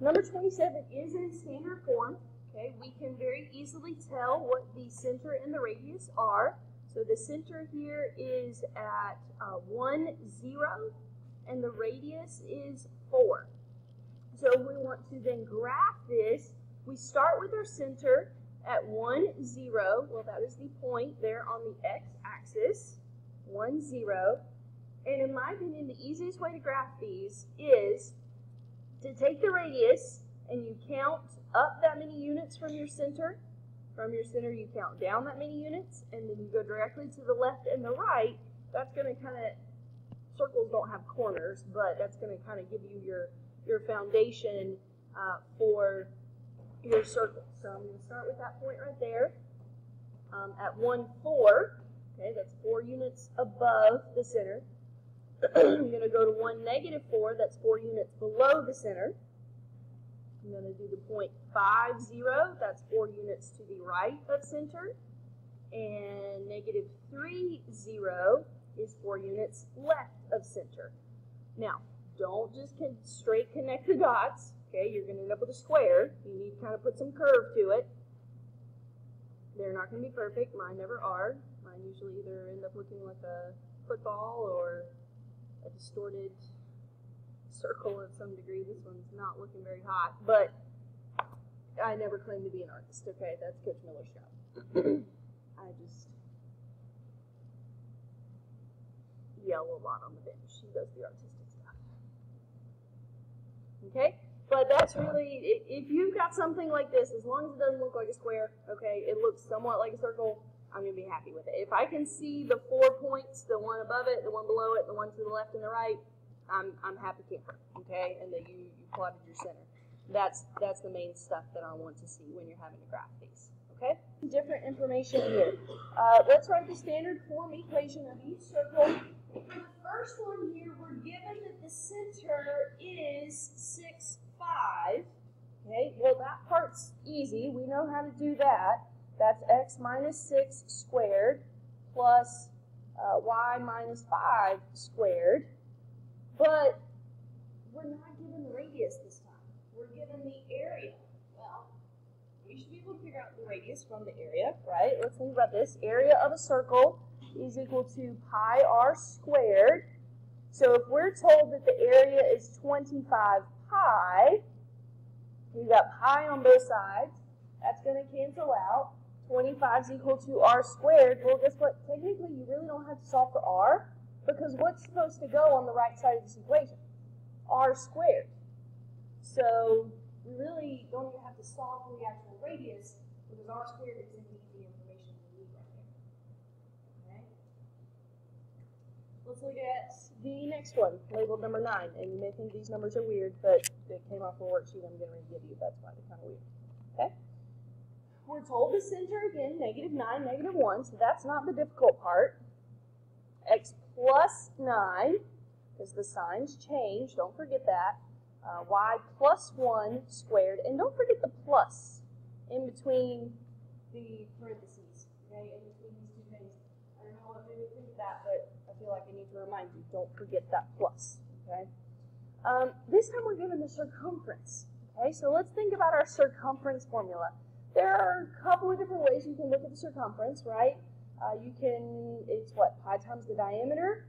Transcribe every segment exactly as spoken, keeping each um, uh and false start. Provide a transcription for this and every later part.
Number twenty-seven is in standard form. Okay, we can very easily tell what the center and the radius are. So the center here is at uh, one, zero, and the radius is four. So we want to then graph this. We start with our center at one, zero. Well, that is the point there on the x-axis, one, zero. And in my opinion, the easiest way to graph these is to take the radius and you count up that many units from your center. From your center, you count down that many units, and then you go directly to the left and the right. That's going to kind of, circles don't have corners, but that's going to kind of give you your, your foundation uh, for your circle. So I'm going to start with that point right there um, at one, four. Okay, that's four units above the center. I'm going to go to one, negative four. That's four units below the center. I'm going to do the point five, zero. That's four units to the right of center. And negative three, zero is four units left of center. Now, don't just con straight connect the dots. Okay, you're going to end up with a square. You need to kind of put some curve to it. They're not going to be perfect. Mine never are. Mine usually either end up looking like a football or a distorted circle of some degree. This one's not looking very hot, but I never claim to be an artist. Okay, that's Coach Miller's job. I just yell a lot on the bench. She does the artistic stuff. Okay, but that's really, if you've got something like this, as long as it doesn't look like a square, okay, it looks somewhat like a circle, I'm going to be happy with it. If I can see the four points, the one above it, the one below it, the one to the left and the right, I'm, I'm happy camper, okay, and that you, you plotted your center. That's, that's the main stuff that I want to see when you're having to graph these, okay? Different information here. Uh, let's write the standard form equation of each circle. For the first one here, we're given that the center is six, five, okay? Well, that part's easy. We know how to do that. That's x minus six squared plus uh, y minus five squared. But we're not given the radius this time. We're given the area. Well, we should be able to figure out the radius from the area, right? Let's think about this. Area of a circle is equal to pi r squared. So if we're told that the area is twenty-five pi, we've got pi on both sides. That's going to cancel out. twenty-five is equal to r squared. Well, guess what? Technically, you really don't have to solve for r, because what's supposed to go on the right side of this equation? R squared. So we really don't even have to solve for the actual radius, because r squared is indeed the information we need right there. Okay? Let's look at the next one, labeled number nine. And you may think these numbers are weird, but they came off a worksheet I'm going to give you. That's why they're kind of weird. Okay? We're told the center, again, negative nine, negative one, so that's not the difficult part. X plus nine, because the signs change, don't forget that. Uh, y plus one squared, and don't forget the plus in between the parentheses, okay, in between these two things. I don't know what made me think of that, but I feel like I need to remind you, don't forget that plus, okay. Um, this time we're given the circumference, okay, so let's think about our circumference formula. There are a couple of different ways you can look at the circumference, right? Uh, you can, it's what, pi times the diameter,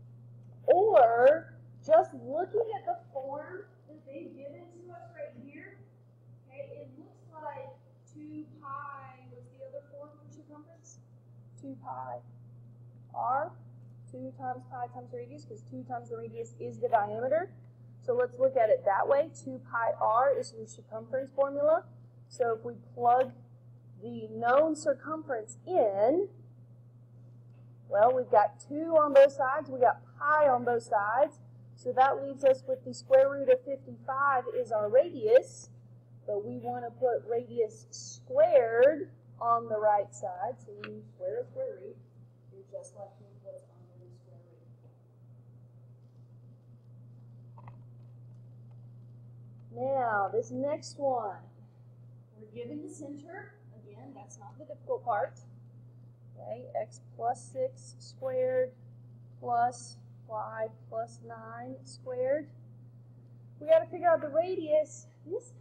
or just looking at the form that they've given to us right here, okay, it looks like two pi, what's the other form for circumference? two pi r, two times pi times the radius, because two times the radius is the diameter. So let's look at it that way. two pi r is your circumference formula. So if we plug the known circumference in, well, we've got two on both sides, we got pi on both sides, so that leaves us with the square root of fifty-five is our radius, but we want to put radius squared on the right side, so you square a square root, you're just left with what's under the square root. Now, this next one, we're given the center, again, that's not the difficult part. Okay, x plus six squared plus y plus nine squared. We got to figure out the radius. This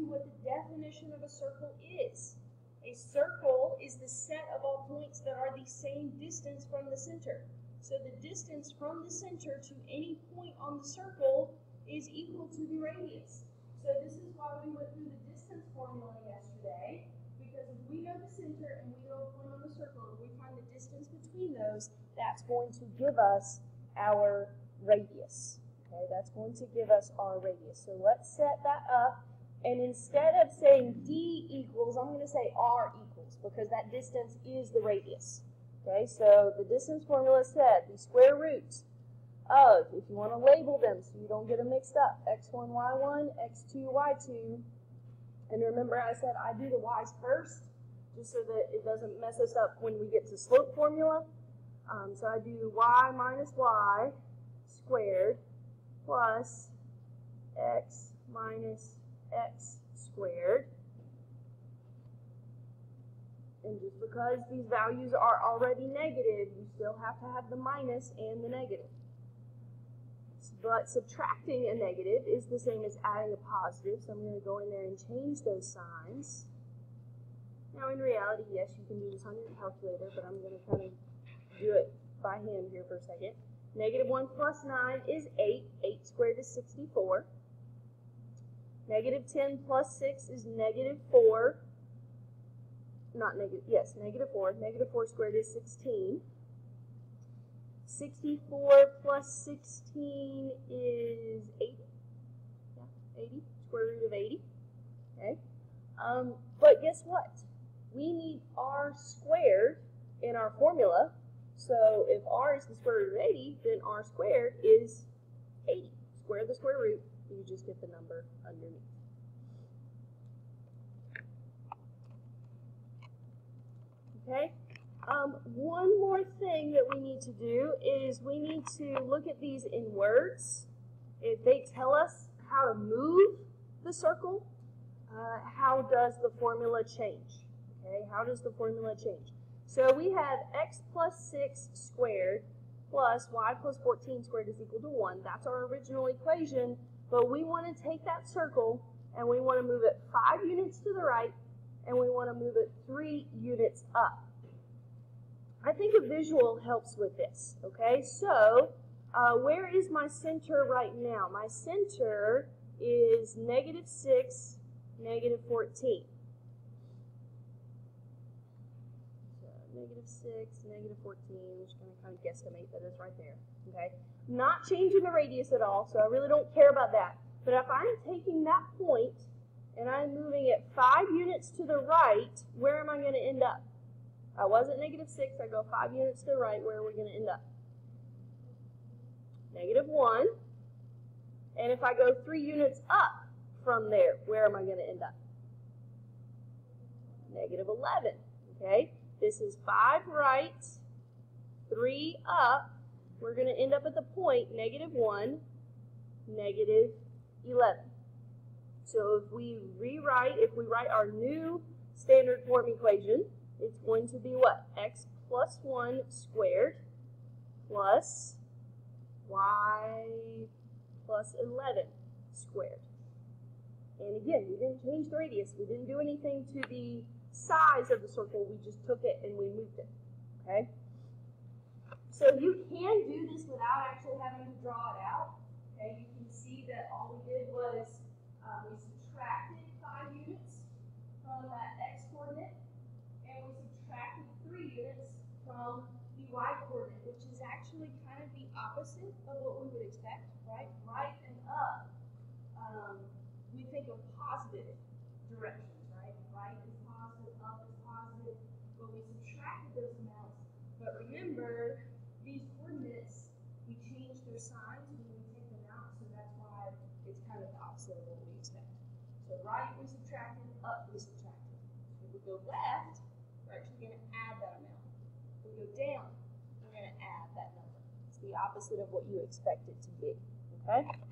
what the definition of a circle is. A circle is the set of all points that are the same distance from the center. So the distance from the center to any point on the circle is equal to the radius. So this is why we went through the distance formula yesterday, because if we know the center and we know a point on the circle, and we find the distance between those, that's going to give us our radius. Okay, that's going to give us our radius. So let's set that up. And instead of saying D equals, I'm going to say R equals, because that distance is the radius. Okay, so the distance formula said the square roots of, if you want to label them so you don't get them mixed up, x one, y one, x two, y two. And remember I said I do the y's first, just so that it doesn't mess us up when we get to slope formula. Um, so I do y minus y squared plus x minus x squared. And just because these values are already negative, you still have to have the minus and the negative. But subtracting a negative is the same as adding a positive, so I'm going to go in there and change those signs. Now in reality, yes, you can do this on your calculator, but I'm going to kind of do it by hand here for a second. Negative one plus nine is eight. eight squared is sixty-four. Negative ten plus six is negative four. Not negative, yes, negative four. Negative four squared is sixteen. sixty-four plus sixteen is eighty. Yeah, eighty. Square root of eighty. Okay. Um, but guess what? We need r squared in our formula. So if r is the square root of eighty, then r squared is eighty. Square the square root, you just get the number underneath. Okay. Um, one more thing that we need to do is we need to look at these in words. If they tell us how to move the circle, uh, how does the formula change? Okay, how does the formula change? So we have x plus six squared plus y plus fourteen squared is equal to one. That's our original equation, but we want to take that circle and we want to move it five units to the right and we want to move it three units up. I think a visual helps with this, okay? So, uh, where is my center right now? My center is negative six, negative fourteen. So, negative six, negative fourteen, I'm just going to kind of guesstimate that it's right there, okay? Not changing the radius at all, so I really don't care about that. But if I'm taking that point and I'm moving it five units to the right, where am I going to end up? I was at negative six, I go five units to the right, where are we going to end up? Negative one. And if I go three units up from there, where am I going to end up? Negative eleven. Okay? This is five right, three up. We're going to end up at the point negative one, negative eleven. So if we rewrite, if we write our new standard form equation, it's going to be what? X plus one squared plus y plus eleven squared. And again, we didn't change the radius. We didn't do anything to the size of the circle. We just took it and we moved it. Okay? So you can do this without actually having to draw it out. Okay? You can see that all we did was um, we subtracted five units from that x coordinate. And we subtracted three units from the y coordinate, which is actually kind of the opposite of what we would expect, right? Right and up, um, we think of positive directions, right? Right is positive, up is positive, but we subtracted those amounts. But remember, these coordinates, we change their signs when we take them out, so that's why it's kind of the opposite of what we expect. So right we subtracted, up we subtracted. If we go left, we're actually going to add that amount. If we go down, we're going to add that number. It's the opposite of what you expect it to be. Okay?